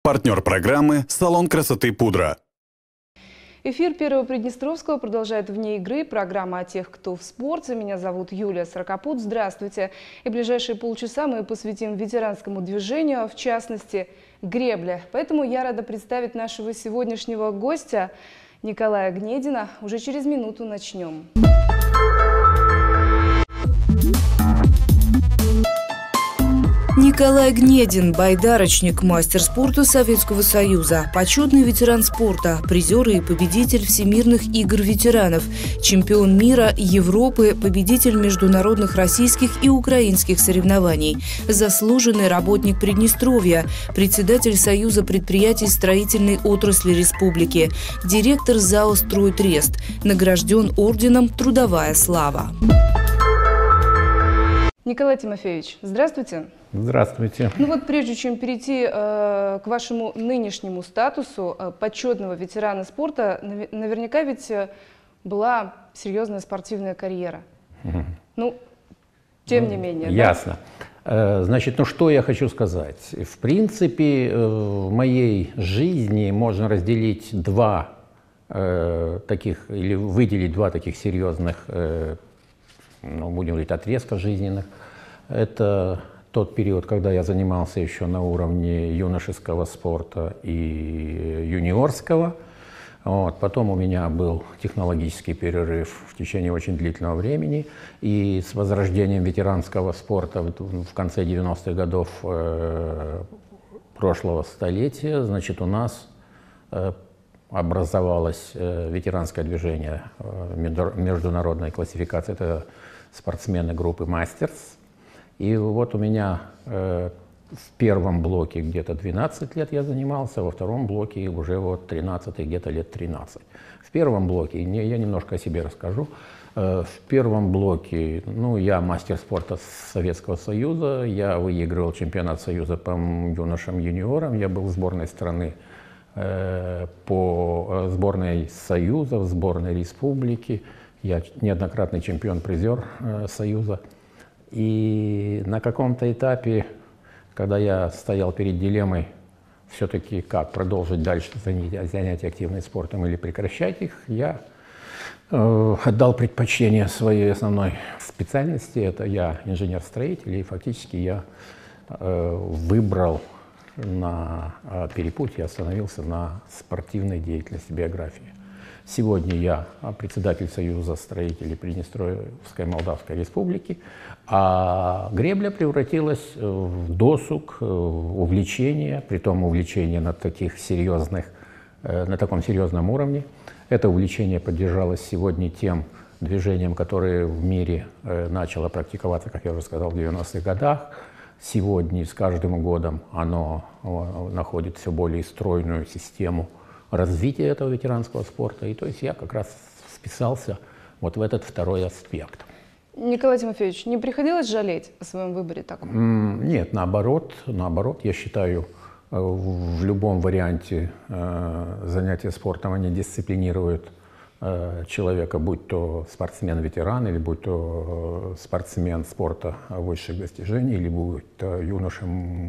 Партнер программы «Салон красоты Пудра». Эфир Первого Приднестровского продолжает вне игры программа о тех, кто в спорте. Меня зовут Юлия Сорокопут. Здравствуйте. И ближайшие полчаса мы посвятим ветеранскому движению, в частности, гребле. Поэтому я рада представить нашего сегодняшнего гостя Николая Гнедина. Уже через минуту начнем. Николай Гнедин – байдарочник, мастер спорта Советского Союза, почетный ветеран спорта, призер и победитель Всемирных игр ветеранов, чемпион мира, Европы, победитель международных российских и украинских соревнований, заслуженный работник Приднестровья, председатель Союза предприятий строительной отрасли республики, директор ЗАО «Стройтрест», награжден орденом «Трудовая слава». Николай Тимофеевич, здравствуйте. Здравствуйте. Ну вот прежде чем перейти к вашему нынешнему статусу почетного ветерана спорта, наверняка ведь была серьезная спортивная карьера. Ну, тем не менее. Ясно. Да? Значит, ну что я хочу сказать. В принципе, в моей жизни можно разделить два таких, или выделить два таких серьезных, ну, будем говорить, отрезка жизненных. Это тот период, когда я занимался еще на уровне юношеского спорта и юниорского. Вот. Потом у меня был технологический перерыв в течение очень длительного времени. И с возрождением ветеранского спорта в конце 90-х годов прошлого столетия, значит, у нас образовалось ветеранское движение международной классификации. Это спортсмены группы «Мастерс». И вот у меня в первом блоке где-то 12 лет я занимался, во втором блоке уже вот 13, где-то лет 13. В первом блоке, я немножко о себе расскажу. В первом блоке, ну, я мастер спорта Советского Союза, я выигрывал чемпионат Союза по юношам-юниорам, я был в сборной страны по сборной Союза, в сборной республики, я неоднократный чемпион-призер Союза. И на каком-то этапе, когда я стоял перед дилеммой, все-таки как продолжить дальше занятия активным спортом или прекращать их, я отдал предпочтение своей основной специальности. Это я инженер-строитель, и фактически я выбрал на перепутье, остановился на спортивной деятельности, биографии. Сегодня я председатель Союза строителей Приднестровской Молдавской Республики, а гребля превратилась в досуг, увлечение, притом увлечение на таком серьезном уровне. Это увлечение поддержалось сегодня тем движением, которое в мире начало практиковаться, как я уже сказал, в 90-х годах. Сегодня с каждым годом оно находит все более стройную систему развития этого ветеранского спорта. И то есть я как раз вписался вот в этот второй аспект. Николай Тимофеевич, не приходилось жалеть о своем выборе таком? Нет, наоборот, я считаю, в любом варианте занятия спортом они дисциплинируют человека, будь то спортсмен-ветеран, или будь то спортсмен спорта высших достижений, или будь то юноша,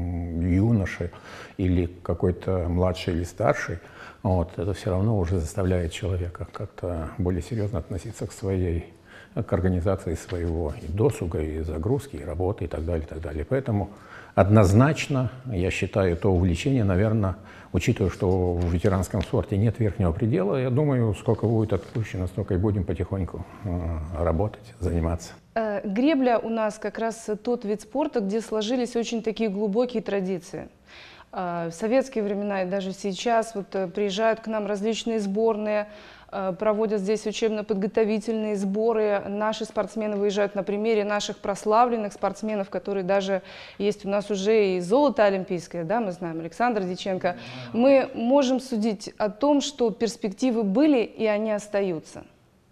или какой-то младший или старший. Вот, это все равно уже заставляет человека как-то более серьезно относиться к организации своего и досуга, и загрузки, и работы, и так далее, и так далее. Поэтому однозначно, я считаю, то увлечение, наверное, учитывая, что в ветеранском спорте нет верхнего предела, я думаю, сколько будет отпущено, столько и будем потихоньку работать, заниматься. Гребля у нас как раз тот вид спорта, где сложились очень такие глубокие традиции. В советские времена и даже сейчас вот приезжают к нам различные сборные, проводят здесь учебно-подготовительные сборы. Наши спортсмены выезжают на примере наших прославленных спортсменов, которые даже есть у нас уже и золото олимпийское, да, мы знаем, Александр Дьяченко. Мы можем судить о том, что перспективы были и они остаются.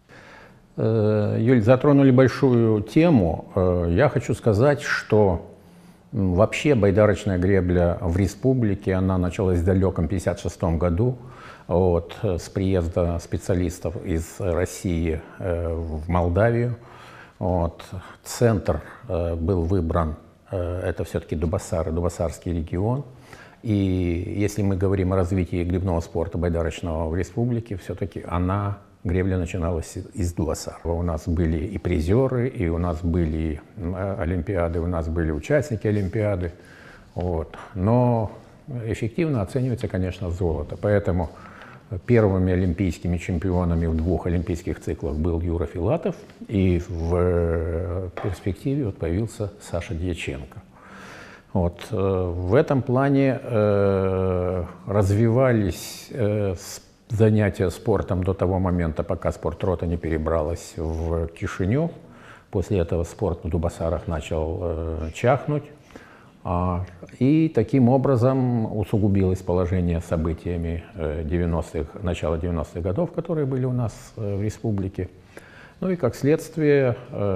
Юль, затронули большую тему. Я хочу сказать, что вообще байдарочная гребля в республике, она началась в далеком 1956 году вот, с приезда специалистов из России в Молдавию. Вот. Центр был выбран, это все-таки Дубасар, Дубасарский регион. И если мы говорим о развитии гребного спорта байдарочного в республике, все-таки гребля начиналась из Дубасара. У нас были и призеры, и у нас были олимпиады, у нас были участники олимпиады. Вот. Но эффективно оценивается, конечно, золото. Поэтому первыми олимпийскими чемпионами в 2 олимпийских циклах был Юра Филатов, и в перспективе вот появился Саша Дьяченко. Вот. В этом плане развивались занятия спортом до того момента, пока спортрота не перебралась в Кишинев. После этого спорт в Дубасарах начал чахнуть. И таким образом усугубилось положение событиями начала 90-х годов, которые были у нас в республике. Ну и как следствие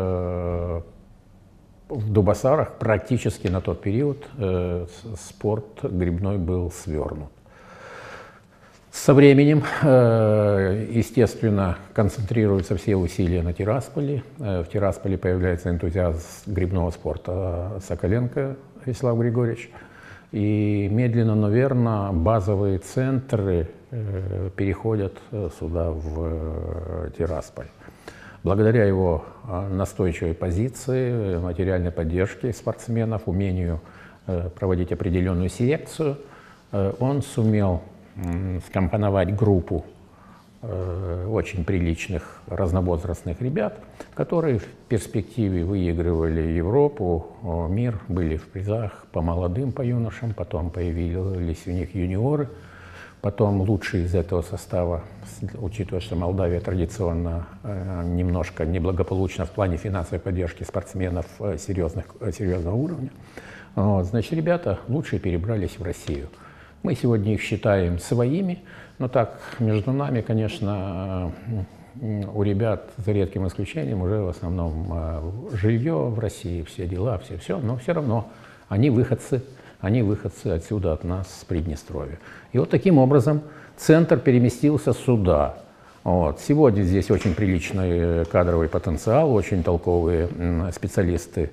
в Дубасарах практически на тот период спорт гребной был свернут. Со временем, естественно, концентрируются все усилия на Тирасполе. В Тирасполе появляется энтузиазм гребного спорта Соколенко Вячеслав Григорьевич. И медленно, но верно, базовые центры переходят сюда, в Тирасполь. Благодаря его настойчивой позиции, материальной поддержке спортсменов, умению проводить определенную селекцию, он сумел скомпоновать группу очень приличных разновозрастных ребят, которые в перспективе выигрывали Европу, мир, были в призах по молодым, по юношам, потом появились у них юниоры, потом лучшие из этого состава, учитывая, что Молдавия традиционно немножко неблагополучна в плане финансовой поддержки спортсменов серьезного уровня, вот, значит, ребята лучшие перебрались в Россию. Мы сегодня их считаем своими, но так, между нами, конечно, у ребят, за редким исключением, уже в основном жилье в России, все дела, все, но все равно они выходцы отсюда, от нас, с Приднестровья. И вот таким образом центр переместился сюда. Вот. Сегодня здесь очень приличный кадровый потенциал, очень толковые специалисты,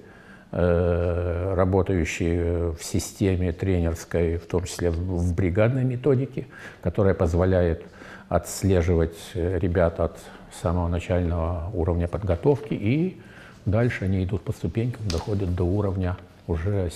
работающие в системе тренерской, в том числе в бригадной методике, которая позволяет отслеживать ребят от самого начального уровня подготовки, и дальше они идут по ступенькам, доходят до уровня уже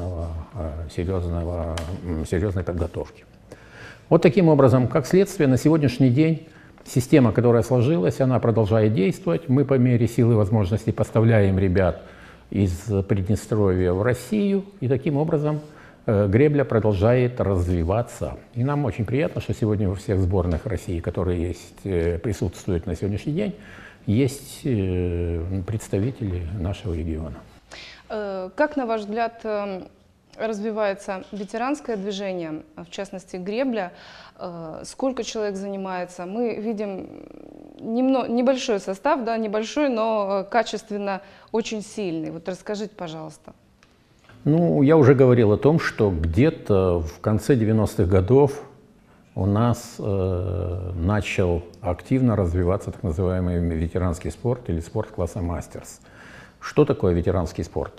серьезной подготовки. Вот таким образом, как следствие, на сегодняшний день система, которая сложилась, она продолжает действовать. Мы по мере силы и возможностей поставляем ребят из Приднестровья в Россию, и таким образом гребля продолжает развиваться. И нам очень приятно, что сегодня во всех сборных России, которые присутствуют на сегодняшний день, есть представители нашего региона. Как, на ваш взгляд, развивается ветеранское движение, в частности гребля? Сколько человек занимается? Мы видим небольшой состав, да, небольшой, но качественно очень сильный. Вот расскажите, пожалуйста. Ну, я уже говорил о том, что где-то в конце 90-х годов у нас начал активно развиваться так называемый ветеранский спорт или спорт класса мастерс. Что такое ветеранский спорт?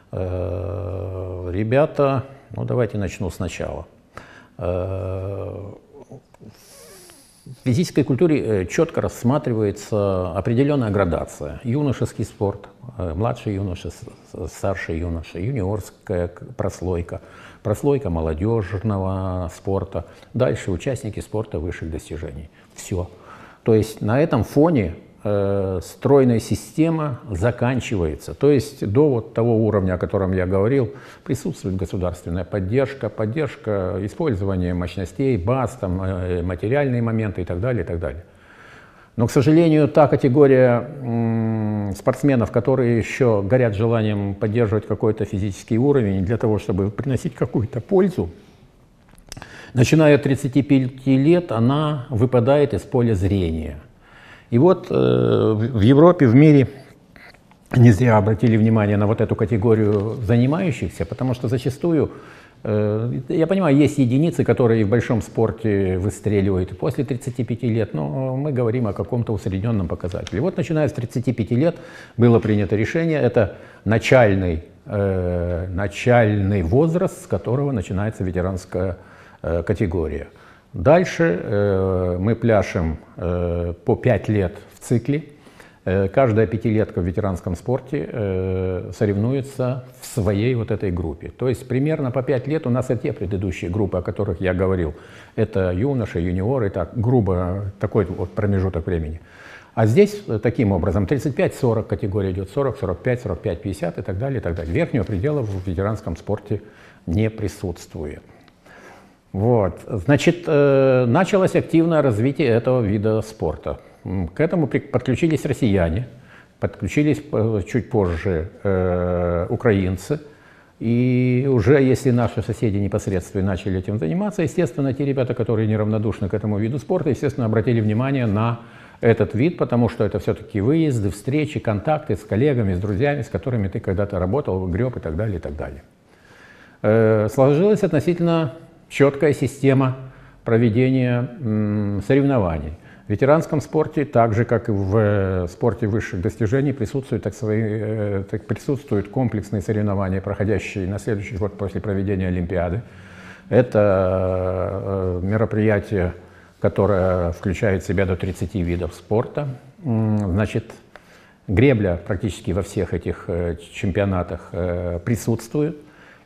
Ребята, ну давайте начну сначала. В физической культуре четко рассматривается определенная градация. Юношеский спорт, младший юноша, старший юноша, юниорская прослойка, прослойка молодежного спорта, дальше участники спорта высших достижений. Все. То есть на этом фоне стройная система заканчивается. То есть до вот того уровня, о котором я говорил, присутствует государственная поддержка, поддержка использования мощностей, баз, там, материальные моменты и так далее, и так далее. Но, к сожалению, та категория спортсменов, которые еще горят желанием поддерживать какой-то физический уровень для того, чтобы приносить какую-то пользу, начиная от 35 лет, она выпадает из поля зрения. И вот в Европе, в мире не зря обратили внимание на вот эту категорию занимающихся, потому что зачастую, я понимаю, есть единицы, которые в большом спорте выстреливают после 35 лет, но мы говорим о каком-то усредненном показателе. Вот начиная с 35 лет было принято решение, это начальный начальный возраст, с которого начинается ветеранская категория. Дальше мы пляшем по 5 лет в цикле. Каждая пятилетка в ветеранском спорте соревнуется в своей вот этой группе. То есть примерно по 5 лет у нас и те предыдущие группы, о которых я говорил. Это юноши, юниоры, так грубо такой вот промежуток времени. А здесь таким образом 35-40 категория идет, 40, 45, 45, 50 и так далее, и так далее. Верхнего предела в ветеранском спорте не присутствует. Вот. Значит, началось активное развитие этого вида спорта. К этому подключились россияне, подключились чуть позже украинцы. И уже если наши соседи непосредственно начали этим заниматься, естественно, те ребята, которые неравнодушны к этому виду спорта, естественно, обратили внимание на этот вид, потому что это все-таки выезды, встречи, контакты с коллегами, с друзьями, с которыми ты когда-то работал, греб и так далее, и так далее. Сложилась относительно четкая система проведения соревнований. В ветеранском спорте, так же как и в спорте высших достижений, присутствуют комплексные соревнования, проходящие на следующий год после проведения Олимпиады. Это мероприятие, которое включает в себя до 30 видов спорта. Значит, гребля практически во всех этих чемпионатах присутствует.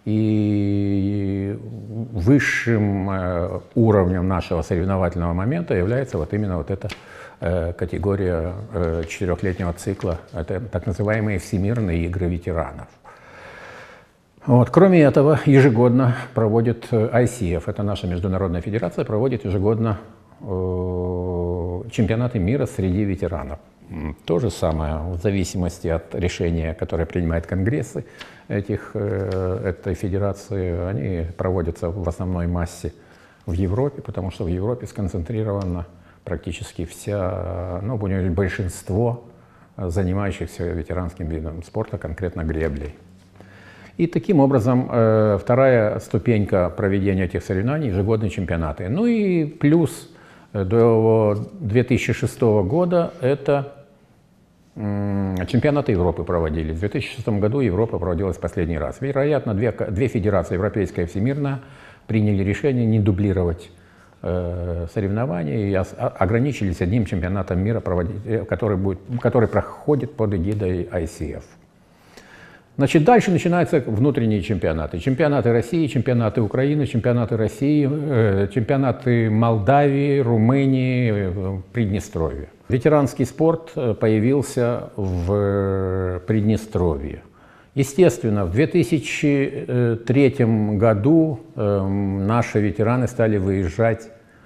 И высшим уровнем нашего соревновательного момента является вот именно вот эта категория 4-летнего цикла. Это так называемые Всемирные игры ветеранов. Вот. Кроме этого, ежегодно проводит ICF, это наша международная федерация, проводит ежегодно чемпионаты мира среди ветеранов. То же самое, в зависимости от решения, которое принимает конгрессы этой федерации, они проводятся в основной массе в Европе, потому что в Европе сконцентрировано практически большинство занимающихся ветеранским видом спорта, конкретно греблей. И таким образом вторая ступенька проведения этих соревнований – ежегодные чемпионаты. Ну и плюс до 2006 года это чемпионаты Европы проводились. В 2006 году Европа проводилась последний раз. Вероятно, две федерации, европейская и всемирная, приняли решение не дублировать соревнования и ограничились одним чемпионатом мира, который проходит под эгидой ICF. Значит, дальше начинаются внутренние чемпионаты. Чемпионаты России, чемпионаты Украины, чемпионаты России, чемпионаты Молдавии, Румынии, Приднестровья. Ветеранский спорт появился в Приднестровье. Естественно, в 2003 году наши ветераны стали выезжать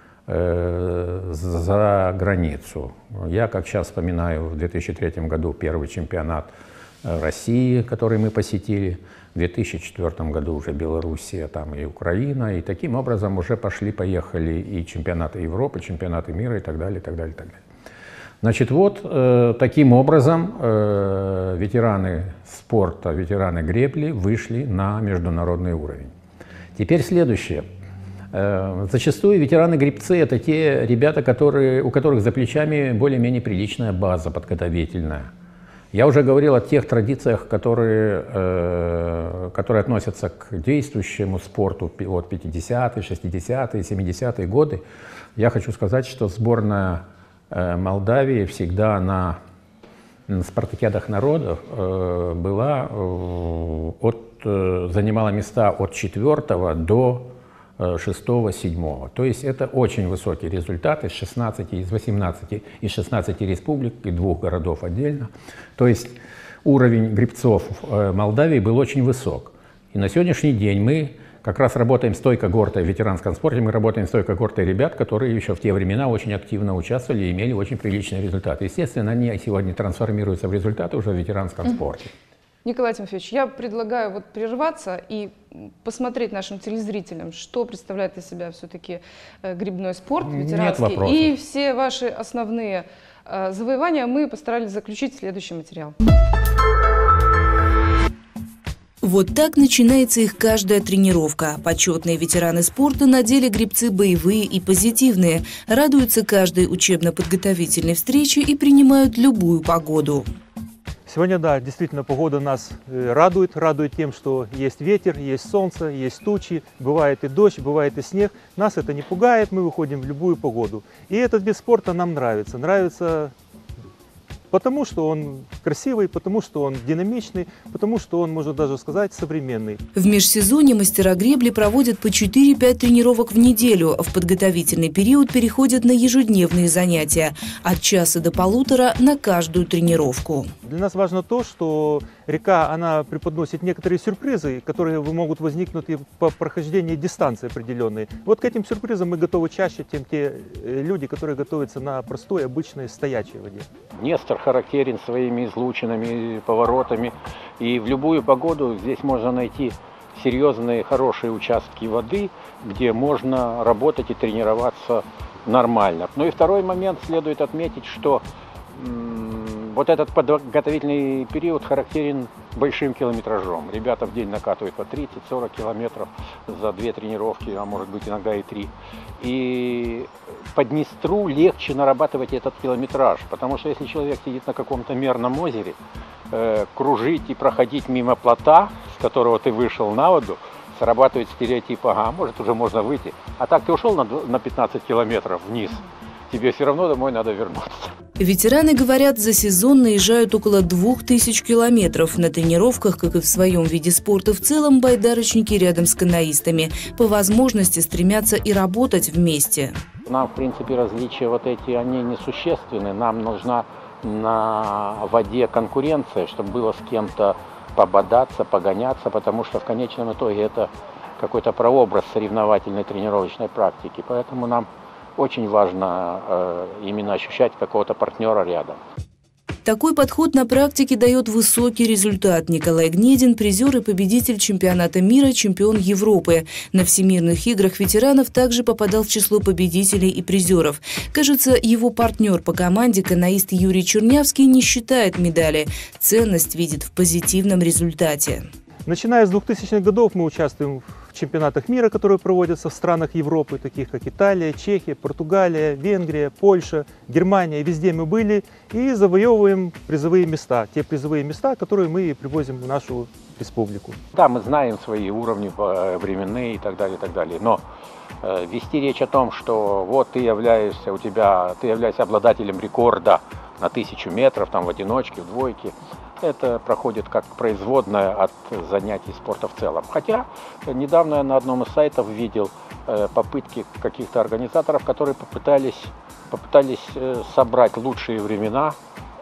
за границу. Я, как сейчас вспоминаю, в 2003 году первый чемпионат России, который мы посетили, в 2004 году уже Белоруссия, там и Украина, и таким образом уже пошли-поехали и чемпионаты Европы, чемпионаты мира и так далее, и так далее, и так далее. Значит, вот таким образом ветераны спорта, ветераны гребли вышли на международный уровень. Теперь следующее. Зачастую ветераны-гребцы – это те ребята, у которых за плечами более-менее приличная база подготовительная. Я уже говорил о тех традициях, которые относятся к действующему спорту от 50-е, 60-е, 70-е годы. Я хочу сказать, что сборная Молдавии всегда на спартакиадах народов занимала места от 4 до 6-7. То есть это очень высокий результат из 16 республик и 2 городов отдельно. То есть уровень гребцов Молдавии был очень высок. И на сегодняшний день мы как раз работаем с той когортой в ветеранском спорте, мы работаем с той когортой ребят, которые еще в те времена очень активно участвовали и имели очень приличные результаты. Естественно, они сегодня трансформируются в результаты уже в ветеранском спорте. Николай Тимофеевич, я предлагаю прерваться и посмотреть нашим телезрителям, что представляет из себя все-таки гребной спорт ветеранский. И все ваши основные завоевания мы постарались заключить в следующий материал. Вот так начинается их каждая тренировка. Почетные ветераны спорта на деле гребцы боевые и позитивные, радуются каждой учебно-подготовительной встрече и принимают любую погоду. Сегодня, да, действительно, погода нас радует тем, что есть ветер, есть солнце, есть тучи, бывает и дождь, бывает и снег. Нас это не пугает, мы выходим в любую погоду. И этот вид спорта нам нравится. Нравится потому, что он красивый, потому, что он динамичный, потому, что он, можно даже сказать, современный. В межсезонье мастера гребли проводят по 4-5 тренировок в неделю. В подготовительный период переходят на ежедневные занятия. От часа до полутора на каждую тренировку. Для нас важно то, что река, она преподносит некоторые сюрпризы, которые могут возникнуть и по прохождении дистанции определенной. Вот к этим сюрпризам мы готовы чаще, чем те люди, которые готовятся на простой, обычной, стоячей воде. Днестр характерен своими излучинами, поворотами. И в любую погоду здесь можно найти серьезные, хорошие участки воды, где можно работать и тренироваться нормально. Ну и второй момент следует отметить, что вот этот подготовительный период характерен большим километражом. Ребята в день накатывают по 30-40 километров за 2 тренировки, а может быть иногда и 3. И по Днестру легче нарабатывать этот километраж, потому что если человек сидит на каком-то мерном озере, кружить и проходить мимо плота, с которого ты вышел на воду, срабатывает стереотип: ага, может уже можно выйти. А так ты ушел на 15 километров вниз, тебе все равно домой надо вернуться. Ветераны, говорят, за сезон наезжают около 2000 километров. На тренировках, как и в своем виде спорта в целом, байдарочники рядом с каноистами. По возможности стремятся и работать вместе. Нам, в принципе, различия вот эти, они несущественны. Нам нужна на воде конкуренция, чтобы было с кем-то пободаться, погоняться, потому что в конечном итоге это какой-то прообраз соревновательной тренировочной практики. Поэтому нам очень важно именно ощущать какого-то партнера рядом. Такой подход на практике дает высокий результат. Николай Гнедин – призер и победитель чемпионата мира, чемпион Европы. На Всемирных играх ветеранов также попадал в число победителей и призеров. Кажется, его партнер по команде, каноист Юрий Чернявский, не считает медали. Ценность видит в позитивном результате. Начиная с 2000-х годов мы участвуем в чемпионатах мира, которые проводятся в странах Европы, таких как Италия, Чехия, Португалия, Венгрия, Польша, Германия. Везде мы были и завоевываем призовые места. Те призовые места, которые мы привозим в нашу республику. Да, мы знаем свои уровни временные и так далее, и так далее. Но вести речь о том, что вот ты являешься обладателем рекорда на 1000 метров, там в одиночке, в двойке, это проходит как производная от занятий спорта в целом. Хотя недавно я на одном из сайтов видел попытки каких-то организаторов, которые попытались собрать лучшие времена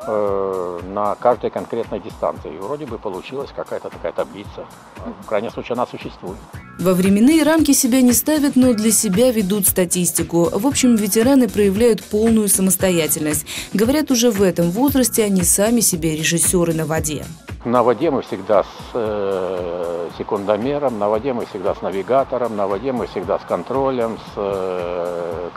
на каждой конкретной дистанции. И вроде бы получилась какая-то такая таблица. В крайнем случае она существует. Во временные рамки себя не ставят, но для себя ведут статистику. В общем, ветераны проявляют полную самостоятельность. Говорят, уже в этом возрасте они сами себе режиссеры на воде. На воде мы всегда с секундомером, на воде мы всегда с навигатором, на воде мы всегда с контролем, с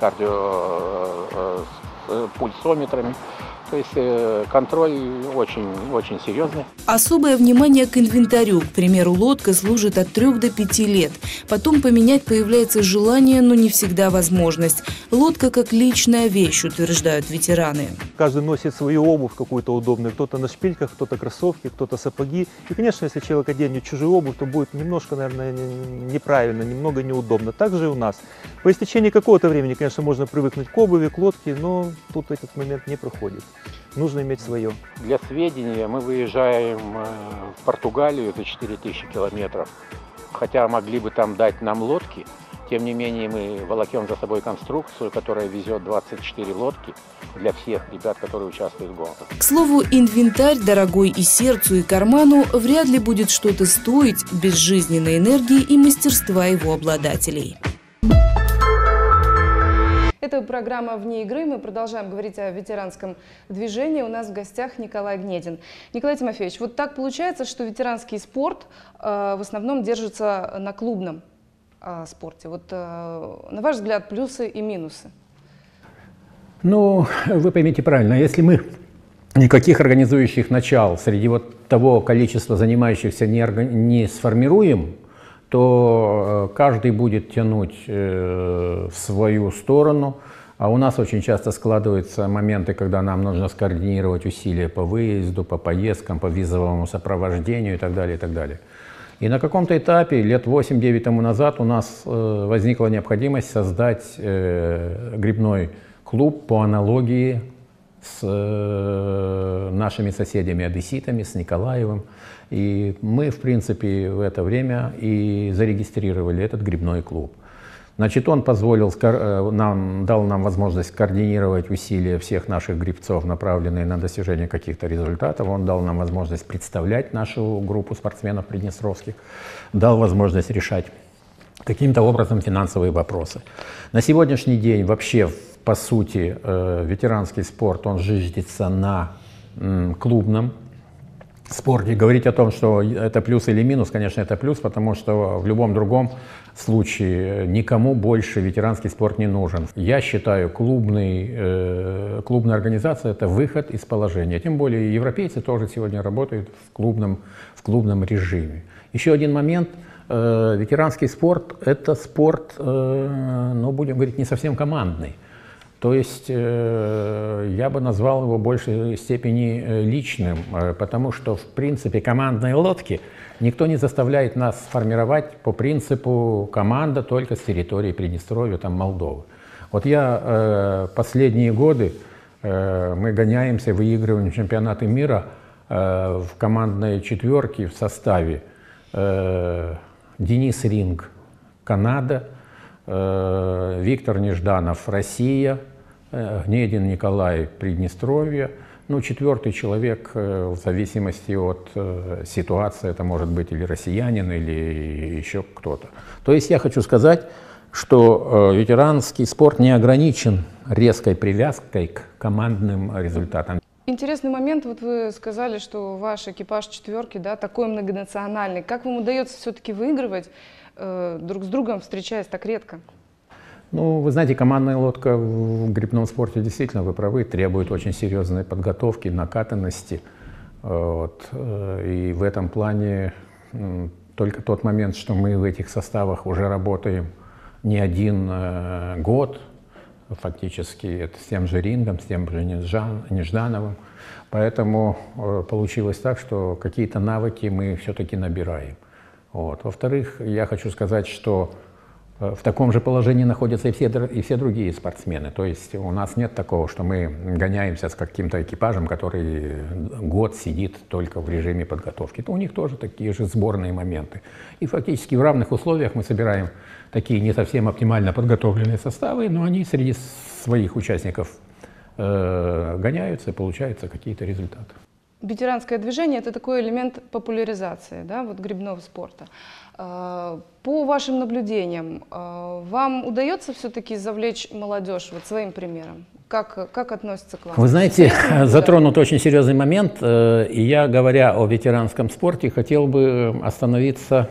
пульсометрами. То есть контроль очень серьезный. Особое внимание к инвентарю. К примеру, лодка служит от 3 до 5 лет. Потом поменять появляется желание, но не всегда возможность. Лодка как личная вещь, утверждают ветераны. Каждый носит свою обувь какую-то удобную. Кто-то на шпильках, кто-то кроссовки, кто-то сапоги. И, конечно, если человек оденет чужую обувь, то будет немножко, наверное, неправильно, немного неудобно. Так же и у нас. По истечении какого-то времени, конечно, можно привыкнуть к обуви, к лодке, но тут этот момент не проходит. Нужно иметь свое. Для сведения, мы выезжаем в Португалию за 4000 километров. Хотя могли бы там дать нам лодки, тем не менее мы волокем за собой конструкцию, которая везет 24 лодки для всех ребят, которые участвуют в гонках. К слову, инвентарь, дорогой и сердцу, и карману, вряд ли будет что-то стоить без жизненной энергии и мастерства его обладателей. Это программа «Вне игры». Мы продолжаем говорить о ветеранском движении. У нас в гостях Николай Гнедин. Николай Тимофеевич, вот так получается, что ветеранский спорт в основном держится на клубном спорте. Вот на ваш взгляд, плюсы и минусы? Ну, вы поймите правильно, если мы никаких организующих начал среди вот того количества занимающихся не сформируем, то каждый будет тянуть в свою сторону. А у нас очень часто складываются моменты, когда нам нужно скоординировать усилия по выезду, по поездкам, по визовому сопровождению и так далее, и так далее. И на каком-то этапе, лет 8-9 тому назад, у нас возникла необходимость создать грибной клуб по аналогии с нашими соседями-одесситами, с Николаевым. И мы, в принципе, в это время и зарегистрировали этот грибной клуб. Значит, он позволил дал нам возможность координировать усилия всех наших гребцов, направленные на достижение каких-то результатов. Он дал нам возможность представлять нашу группу спортсменов приднестровских, дал возможность решать каким-то образом финансовые вопросы. На сегодняшний день вообще, по сути, ветеранский спорт, он зиждется на клубном спорте. Говорить о том, что это плюс или минус, конечно, это плюс, потому что в любом другом случае никому больше ветеранский спорт не нужен. Я считаю, клубная организация – это выход из положения. Тем более европейцы тоже сегодня работают в клубном режиме. Еще один момент. Ветеранский спорт – это спорт, ну, будем говорить, не совсем командный. То есть я бы назвал его в большей степени личным, потому что, в принципе, командные лодки никто не заставляет нас формировать по принципу команда только с территории Приднестровья, там, Молдовы. Вот я последние годы, мы гоняемся, выигрываем чемпионаты мира в командной четверке в составе Денис Ринг, Канада, Виктор Нежданов, Россия, Гнедин Николай, Приднестровье. Ну, четвертый человек, в зависимости от ситуации, это может быть или россиянин, или еще кто-то. То есть я хочу сказать, что ветеранский спорт не ограничен резкой привязкой к командным результатам. Интересный момент, вот вы сказали, что ваш экипаж четверки, да, такой многонациональный. Как вам удается все-таки выигрывать, друг с другом встречаясь так редко? Ну, вы знаете, командная лодка в гребном спорте, действительно, вы правы, требует очень серьезной подготовки, накатанности. Вот. И в этом плане только тот момент, что мы в этих составах уже работаем не один год, фактически это с тем же Рингом, с тем же Неждановым. Поэтому получилось так, что какие-то навыки мы все-таки набираем. Вот. Во-вторых, я хочу сказать, что в таком же положении находятся и все другие спортсмены. То есть у нас нет такого, что мы гоняемся с каким-то экипажем, который год сидит только в режиме подготовки. У них тоже такие же сборные моменты. И фактически в равных условиях мы собираем такие не совсем оптимально подготовленные составы, но они среди своих участников гоняются и получаются какие-то результаты. Ветеранское движение – это такой элемент популяризации, да, вот, гребного спорта. По вашим наблюдениям, вам удается все-таки завлечь молодежь вот своим примером? Как относятся к вам? Вы знаете, затронут очень серьезный момент, и я, говоря о ветеранском спорте, хотел бы остановиться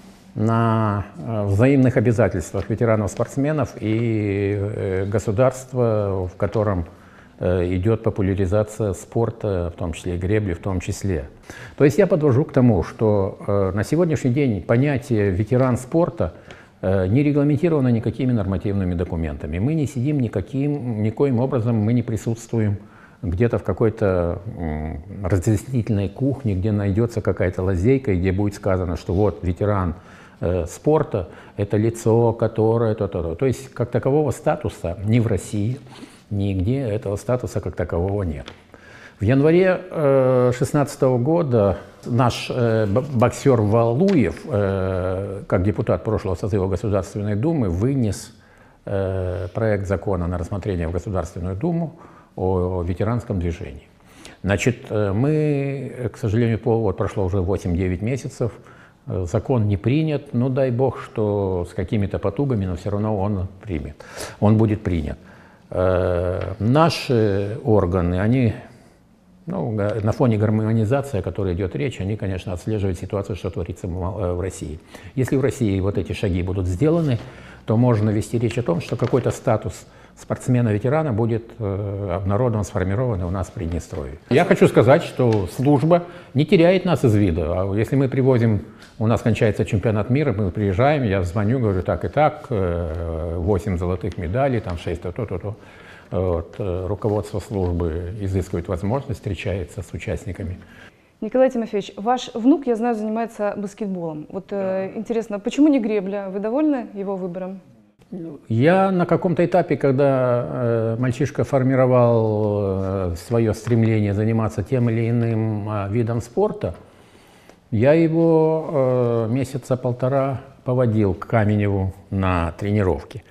на взаимных обязательствах ветеранов-спортсменов и государства, в котором идет популяризация спорта, в том числе и гребли, в том числе. То есть я подвожу к тому, что на сегодняшний день понятие ветеран спорта не регламентировано никакими нормативными документами. Мы не сидим никоим образом, мы не присутствуем где-то в какой-то разъяснительной кухне, где найдется какая-то лазейка, и где будет сказано, что вот ветеран спорта – это лицо, которое то-то-то. То есть как такового статуса ни в России, нигде этого статуса как такового нет. В январе 2016 года наш боксер Валуев, как депутат прошлого созыва Государственной Думы, вынес проект закона на рассмотрение в Государственную Думу о ветеранском движении. Значит, мы, к сожалению, вот прошло уже 8-9 месяцев, закон не принят, но дай бог, что с какими-то потугами, но все равно он будет принят. Наши органы, они, ну, на фоне гармонизации, о которой идет речь, они, конечно, отслеживают ситуацию, что творится в России. Если в России вот эти шаги будут сделаны, то можно вести речь о том, что какой-то статус спортсмена-ветерана будет обнародован, сформирован у нас в Приднестровье. Я хочу сказать, что служба не теряет нас из вида. А если мы привозим, у нас кончается чемпионат мира, мы приезжаем, я звоню, говорю, так и так, 8 золотых медалей, там 6 то-то. Вот, руководство службы изыскивает возможность, встречается с участниками. Николай Тимофеевич, ваш внук, я знаю, занимается баскетболом. Вот интересно, почему не гребля? Вы довольны его выбором? Я на каком-то этапе, когда мальчишка формировал свое стремление заниматься тем или иным видом спорта, я его месяца полтора поводил к Каменеву на тренировки.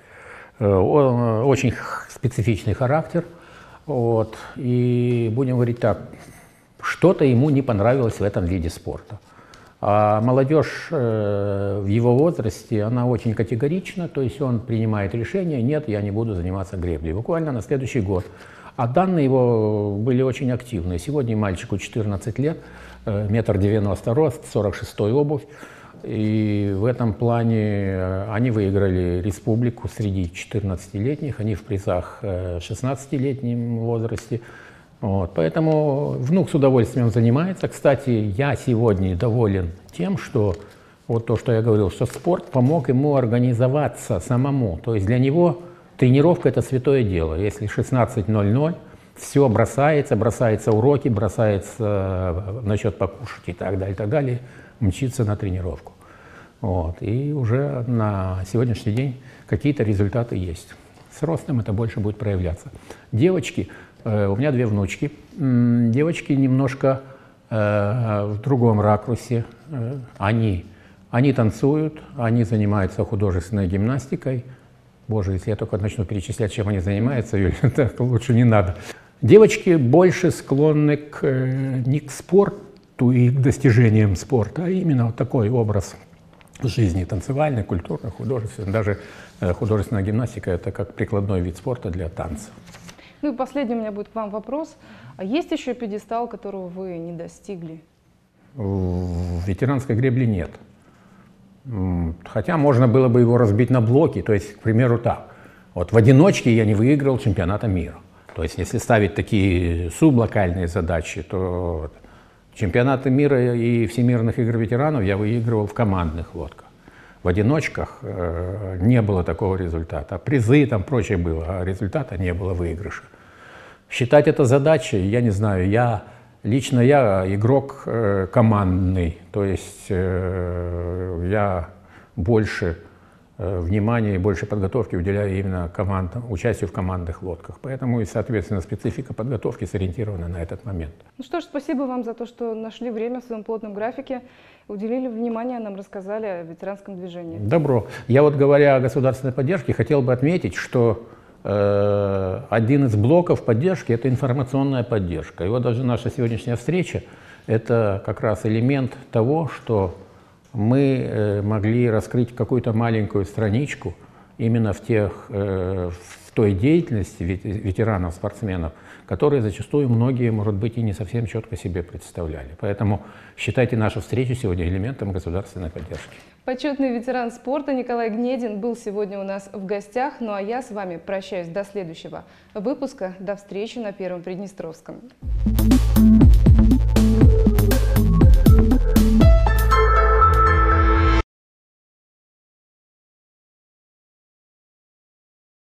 Очень специфичный характер, вот, и будем говорить так, что-то ему не понравилось в этом виде спорта. А молодежь в его возрасте, она очень категорична, то есть он принимает решение, нет, я не буду заниматься греблей, буквально на следующий год. А данные его были очень активные. Сегодня мальчику 14 лет, 1,90 м рост, 46-й обувь. И в этом плане они выиграли республику среди 14-летних, они в призах в 16-летнем возрасте. Вот, поэтому внук с удовольствием занимается. Кстати, я сегодня доволен тем, что, вот то, что я говорил, что спорт помог ему организоваться самому. То есть для него тренировка – это святое дело. Если 16:00, все бросается уроки, бросается насчет покушать и так далее, мчится на тренировку. Вот. И уже на сегодняшний день какие-то результаты есть. С ростом это больше будет проявляться. Девочки, у меня 2 внучки, девочки немножко в другом ракурсе. Они танцуют, они занимаются художественной гимнастикой. Боже, если я только начну перечислять, чем они занимаются, Юлия, так лучше не надо. Девочки больше склонны не к спорту и к достижениям спорта, а именно вот такой образ жизни, танцевальный, культурный, художественный. Даже художественная гимнастика – это как прикладной вид спорта для танца. Ну и последний у меня будет к вам вопрос. А есть еще пьедестал, которого вы не достигли? В ветеранской гребле нет. Хотя можно было бы его разбить на блоки, то есть, к примеру, так. Вот в одиночке я не выиграл чемпионата мира. То есть, если ставить такие сублокальные задачи, то чемпионаты мира и всемирных игр ветеранов я выигрывал в командных лодках. В одиночках не было такого результата. Призы там прочее было, а результата не было, выигрыша. Считать это задачей, я не знаю, лично я игрок командный, то есть я больше внимания и больше подготовки уделяю именно участию в командных лодках. Поэтому и, соответственно, специфика подготовки сориентирована на этот момент. Ну что ж, спасибо вам за то, что нашли время в своем плотном графике, уделили внимание, нам рассказали о ветеранском движении. Добро. Я вот, говоря о государственной поддержке, хотел бы отметить, что один из блоков поддержки – это информационная поддержка. И вот даже наша сегодняшняя встреча – это как раз элемент того, что мы могли раскрыть какую-то маленькую страничку именно в той деятельности ветеранов, спортсменов, которые зачастую многие, может быть, и не совсем четко себе представляли. Поэтому считайте нашу встречу сегодня элементом государственной поддержки. Почетный ветеран спорта Николай Гнедин был сегодня у нас в гостях. Ну а я с вами прощаюсь до следующего выпуска. До встречи на Первом Приднестровском.